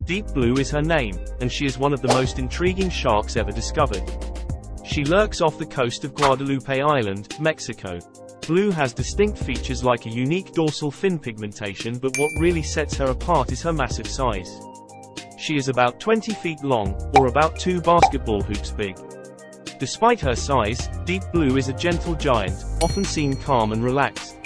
Deep Blue is her name, and she is one of the most intriguing sharks ever discovered. She lurks off the coast of Guadalupe Island, Mexico. Blue has distinct features like a unique dorsal fin pigmentation, but what really sets her apart is her massive size. She is about 20 feet long, or about 2 basketball hoops big. Despite her size, Deep Blue is a gentle giant, often seen calm and relaxed.